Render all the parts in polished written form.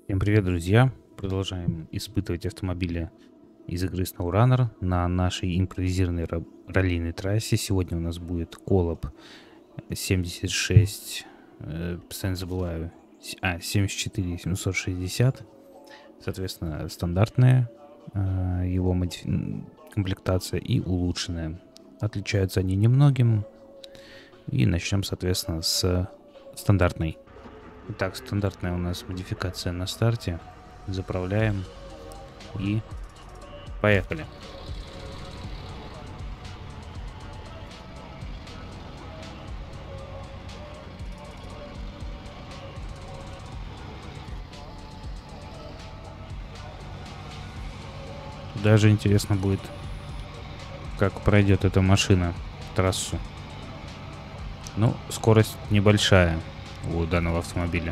Всем привет, друзья! Продолжаем испытывать автомобили из игры SnowRunner на нашей импровизированной раллийной трассе. Сегодня у нас будет коллаб 76, постоянно забываю, 74 760. Соответственно, стандартная его комплектация и улучшенная. Отличаются они немногим. И начнем, соответственно, с стандартной. Итак, стандартная у нас модификация на старте. Заправляем и поехали. Даже интересно будет, как пройдет эта машина трассу. Ну, скорость небольшая у данного автомобиля.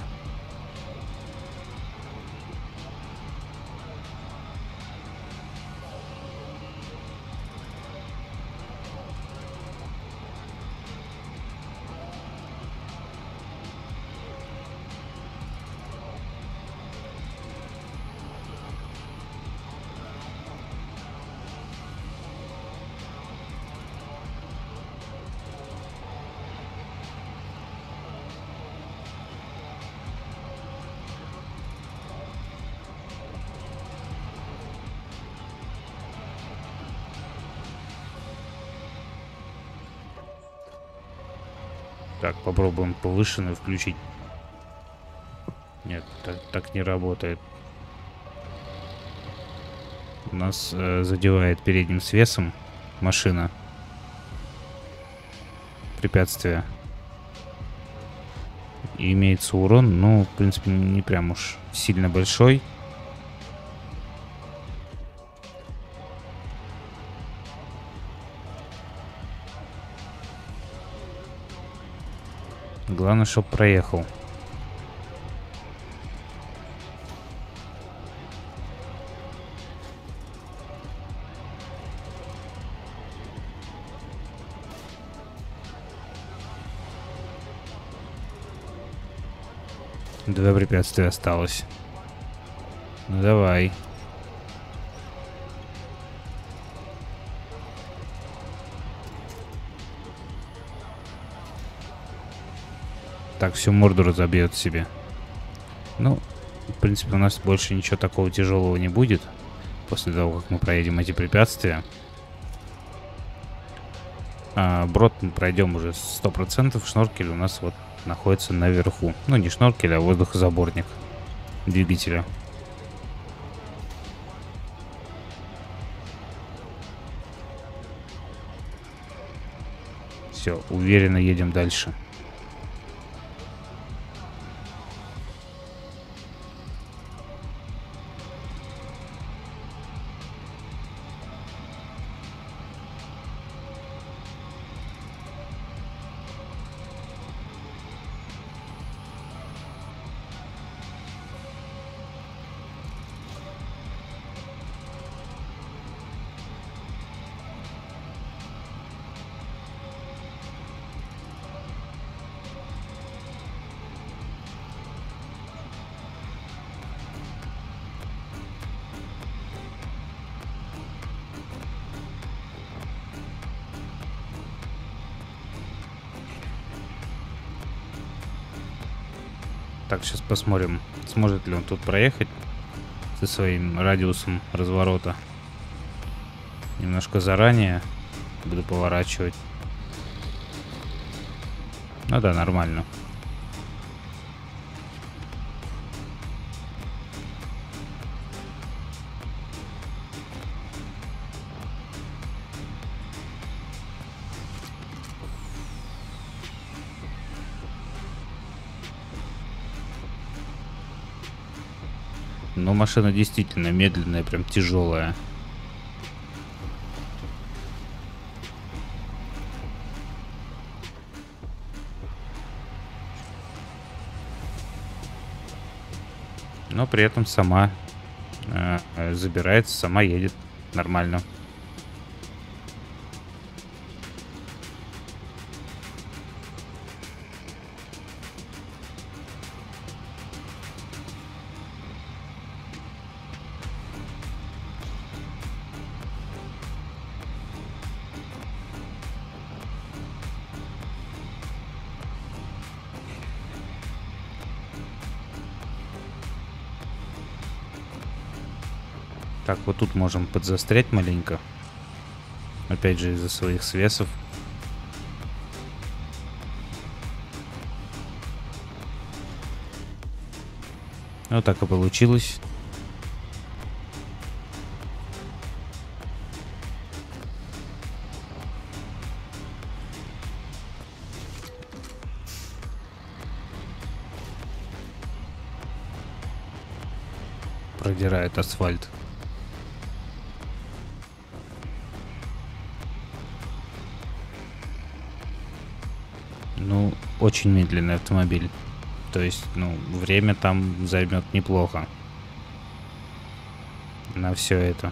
Так, попробуем повышенную включить. Нет, так не работает. У нас задевает передним свесом машина. Препятствие. И имеется урон, но, в принципе, не прям уж сильно большой. Главное, чтобы проехал. Два препятствия осталось. Ну давай. Так, всю морду разобьет себе. Ну, в принципе, у нас больше ничего такого тяжелого не будет. После того, как мы проедем эти препятствия. Брод мы пройдем уже 100%. Шноркель у нас вот находится наверху. Ну, не шноркель, а воздухозаборник двигателя. Все, уверенно едем дальше. Так, сейчас посмотрим, сможет ли он тут проехать со своим радиусом разворота. Немножко заранее буду поворачивать. Ну да, нормально. Но машина действительно медленная, прям тяжелая. Но при этом сама забирается, сама едет нормально. Так, вот тут можем подзастрять маленько. Опять же, из-за своих свесов. Вот так и получилось. Продирает асфальт. Ну, очень медленный автомобиль. То есть, ну, время там займет неплохо. На все это.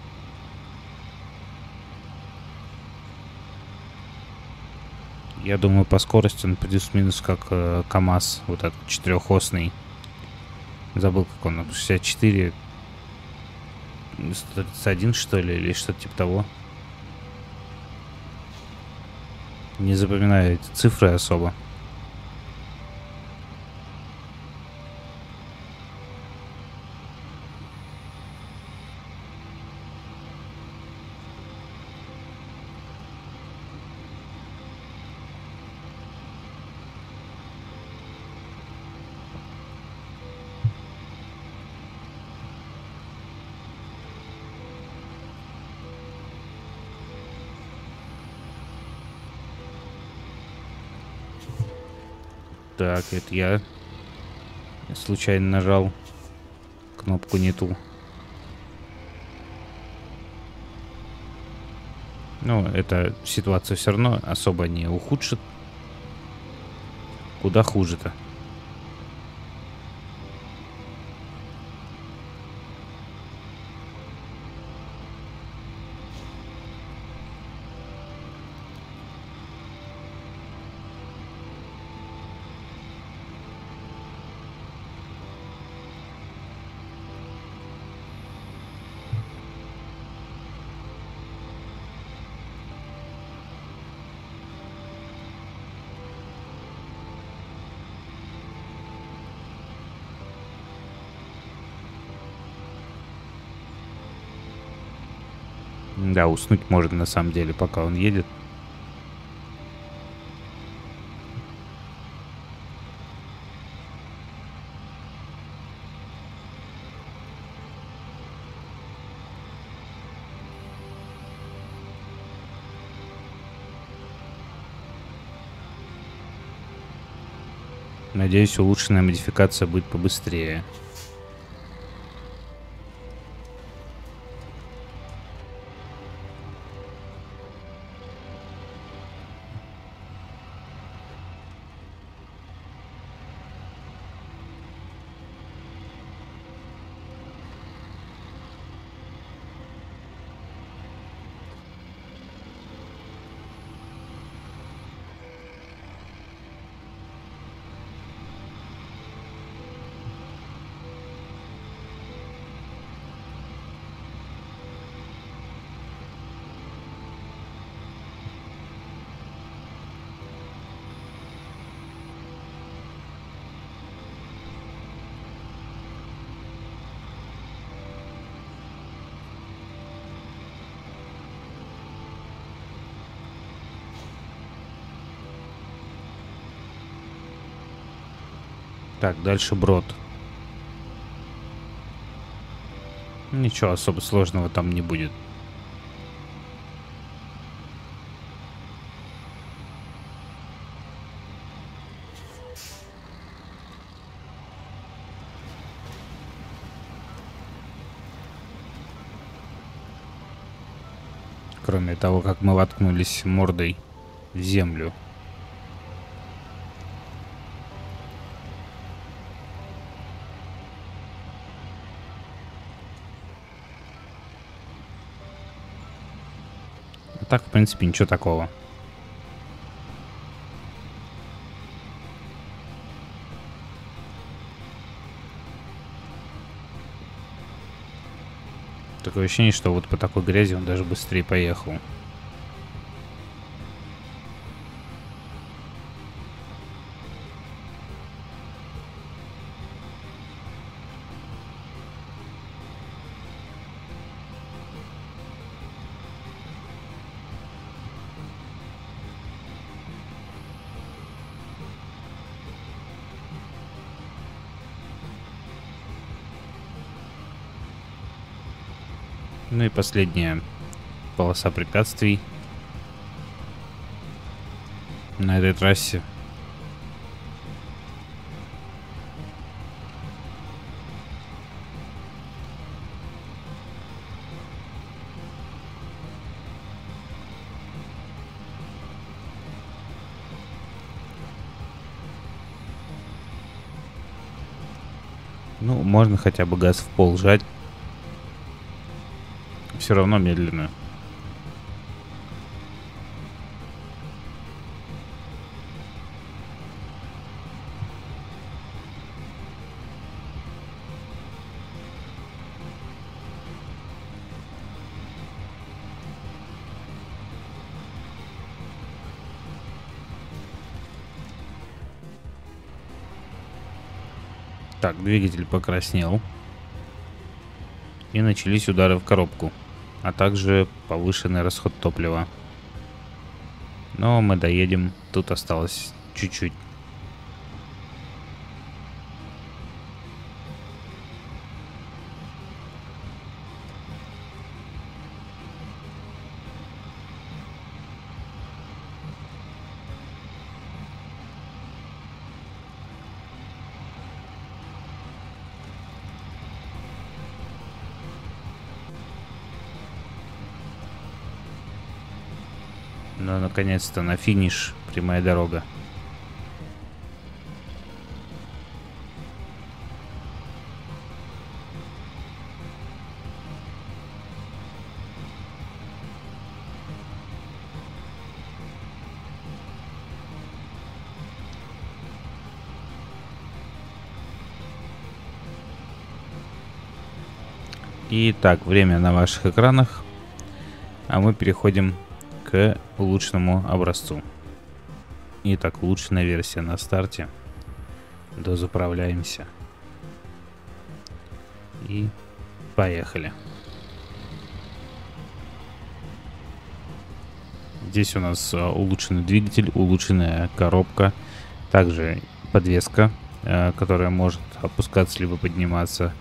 Я думаю, по скорости он плюс-минус как КамАЗ, вот этот четырехосный. Забыл, как он, 64, 131, что ли, или что-то типа того. Не запоминаю эти цифры особо. Так, это я случайно нажал кнопку не ту. Ну, эта ситуация все равно особо не ухудшит. Куда хуже-то? Да, уснуть можно на самом деле, пока он едет. Надеюсь, улучшенная модификация будет побыстрее. Так, дальше брод. Ничего особо сложного там не будет. Кроме того, как мы воткнулись мордой в землю. А так, в принципе, ничего такого. Такое ощущение, что вот по такой грязи он даже быстрее поехал. Ну и последняя полоса препятствий на этой трассе. Ну, можно хотя бы газ в пол жать. Все равно медленно. Так, двигатель покраснел. И начались удары в коробку. А также повышенный расход топлива. Но мы доедем. Тут осталось чуть-чуть. Но наконец-то на финиш прямая дорога. Итак, время на ваших экранах. А мы переходим к улучшенному образцу. Итак, улучшенная версия на старте. Дозаправляемся. И поехали. Здесь у нас улучшенный двигатель, улучшенная коробка. Также подвеска, которая может опускаться либо подниматься.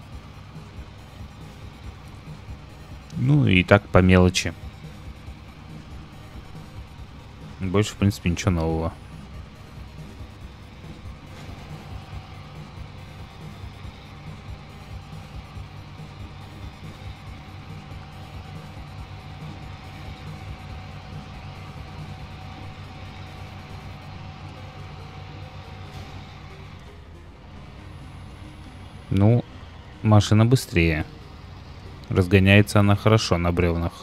Ну и так по мелочи. Больше, в принципе, ничего нового. Ну, машина быстрее. Разгоняется она хорошо на бревнах.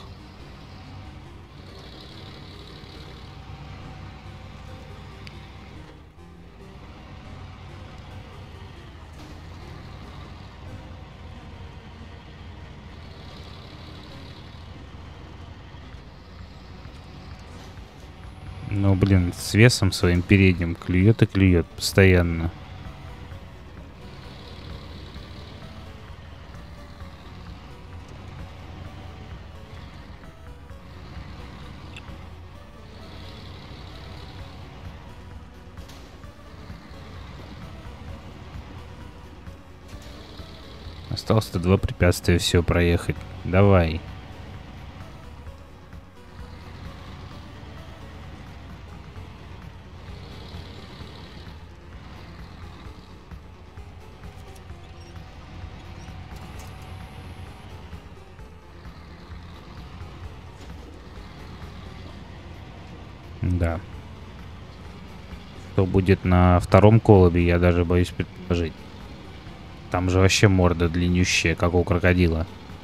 Ну, блин, с весом своим передним клюет и клюет постоянно. Осталось-то 2 препятствия все проехать. Давай. Да. Что будет на втором колобе, я даже боюсь предположить. Там же вообще морда длиннющая, как у крокодила.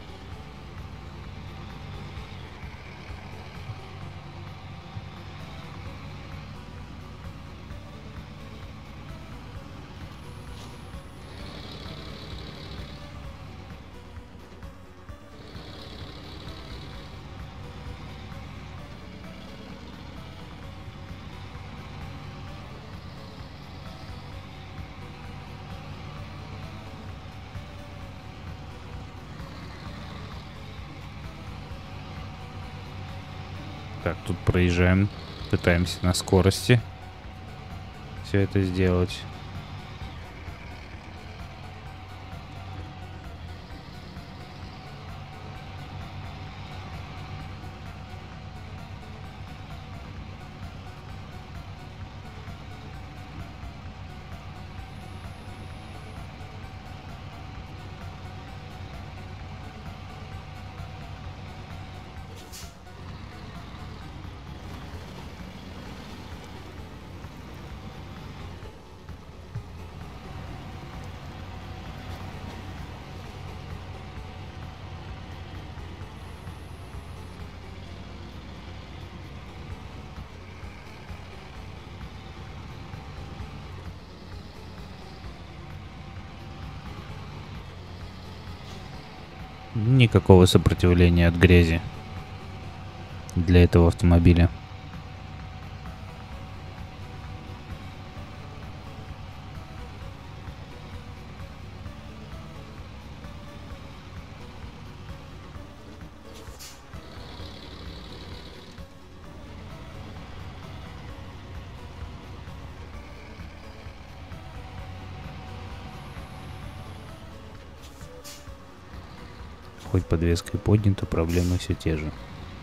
Так, тут проезжаем. Пытаемся на скорости все это сделать. Никакого сопротивления от грязи для этого автомобиля. Хоть подвеска и поднята, проблемы все те же.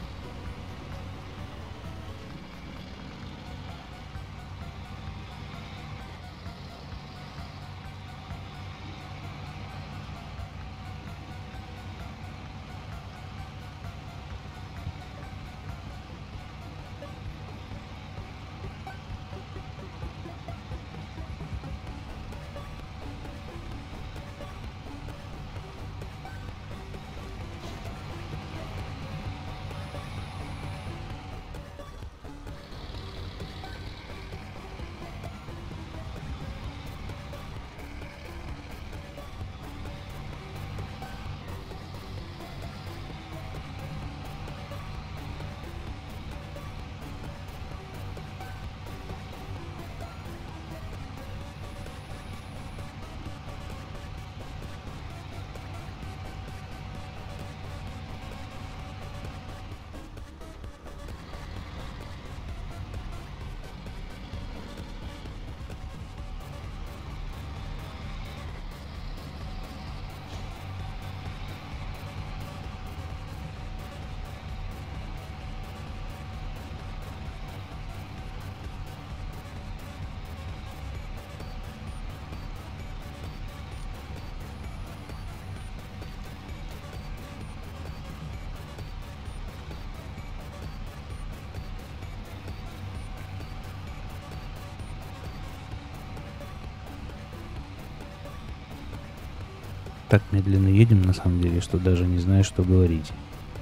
Так медленно едем, на самом деле, что даже не знаю, что говорить.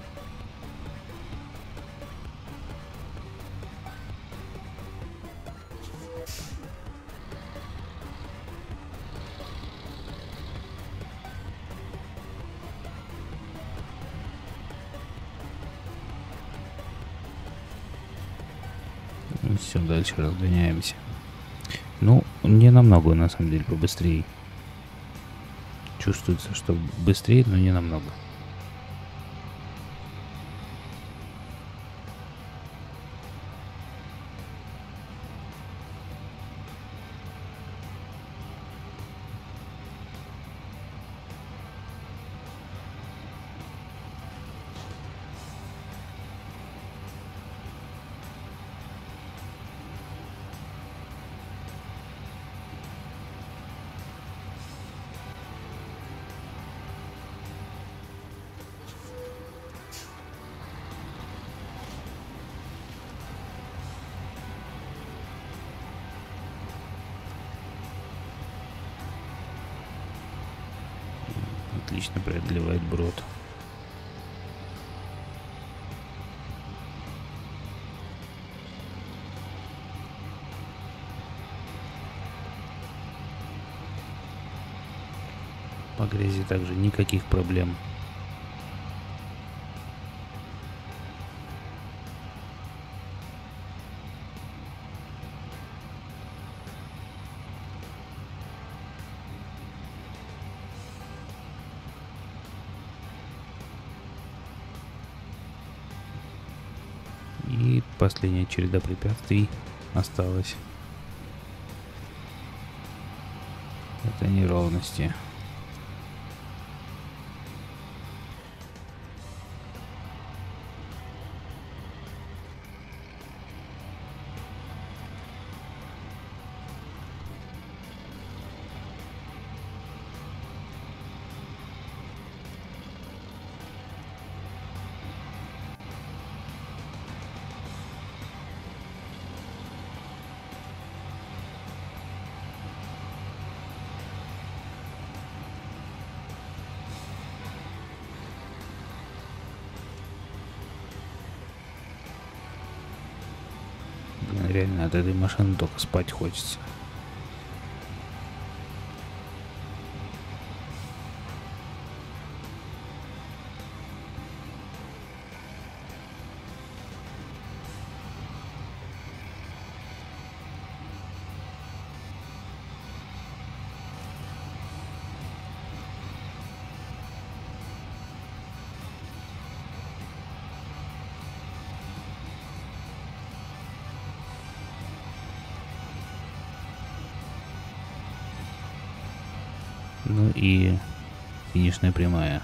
Все, дальше разгоняемся. Ну, не намного, на самом деле, побыстрее. Чувствуется, что быстрее, но не намного. Отлично преодолевает брод. По грязи также никаких проблем. И последняя череда препятствий осталась. Это неровности. Реально от этой машины только спать хочется. Ну и финишная прямая.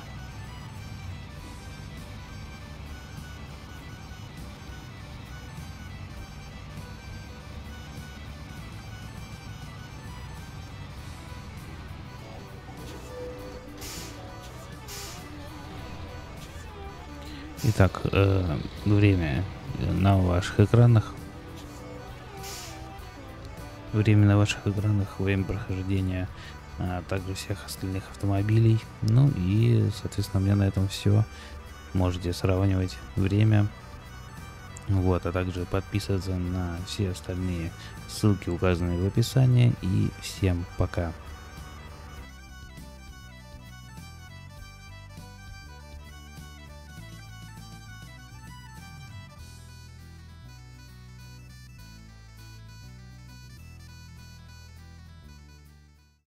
Итак, время на ваших экранах. Время на ваших экранах, время прохождения, а также всех остальных автомобилей. Ну и, соответственно, у меня на этом все. Можете сравнивать время. Вот, а также подписываться на все остальные ссылки, указанные в описании. И всем пока.